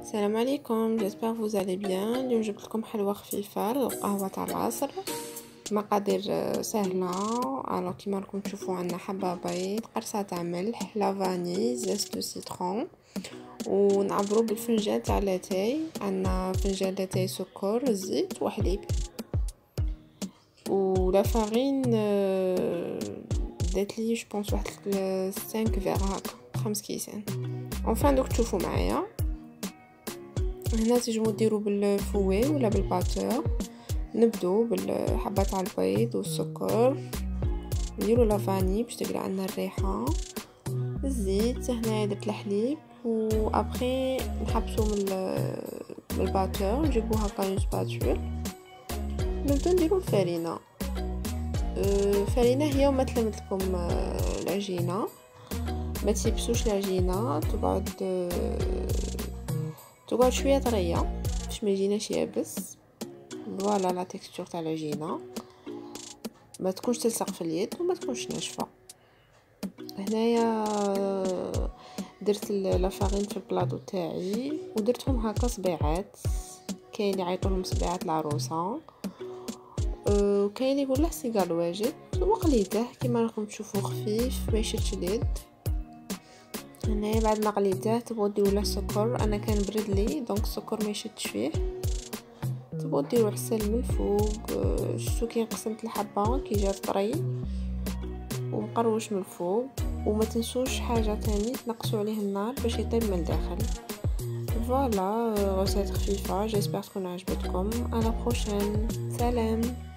السلام عليكم. جيسبر vous allez bien. اليوم جبت لكم حلوه خفيفه للقهوه تاع العصر. مقادير سهله. الو كيما راكم تشوفوا عندنا حبه بيض، قرصه تاع ملح، لافاني، زيت دو سيترون، ونعبروا بالفنجان تاع لاتاي. عندنا فنجان لاتاي، سكر، زيت وحليب. ولا فارين دات لي جو بونس واحد 5 فيغ هكا، 5 كيسان. اونفان دوك تشوفوا معايا هنا تنجمو ديروا بالفوي ولا بالباتور. نبدو بالحبه تاع البيض والسكر، نديروا لافاني باش تقلع عنا الريحه، الزيت هنا درت الحليب، وابخي نحبسو من الباتور، نجيبو هكا اون سباتول، نبدو نديروا الفرينه. الفرينه هي وما تلمت لكم العجينه، ما تيبسوش العجينه، تقعد شويه طريه باش ما يجيناش يابس. فوالا لا تكستور تاع العجينه ما تكونش تلصق في اليد وما تكونش ناشفه. هنايا درت لافارين في البلاطو تاعي ودرتهم هكا صبيعات، كاين اللي يعيطولهم صبيعات العروسه، وكاين اللي يقول له سيقال واجد، وقليته كيما راكم تشوفوا خفيف ما يشدش اليد. هنايا بعد ما قليته تبغوا ديروا له سكر، انا كان برد لي دونك السكر ما يشدش فيه. تبغوا ديروا عسل من الفوق. شفتوا كي قسمت الحبه كي جات طري ومقروش من الفوق. وما تنسوش حاجه تاني، تنقصوا عليه النار باش يطيب من الداخل. فوالا غوسيت خفيفه، جيسبر تكون عجبتكم. على بروشين، سلام.